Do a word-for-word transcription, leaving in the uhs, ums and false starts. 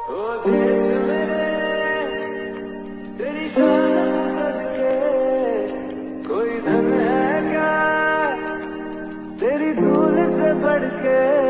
ओ देश मेरे तेरी शान को सदके कोई धन है क्या तेरी धूल से बढ़ के।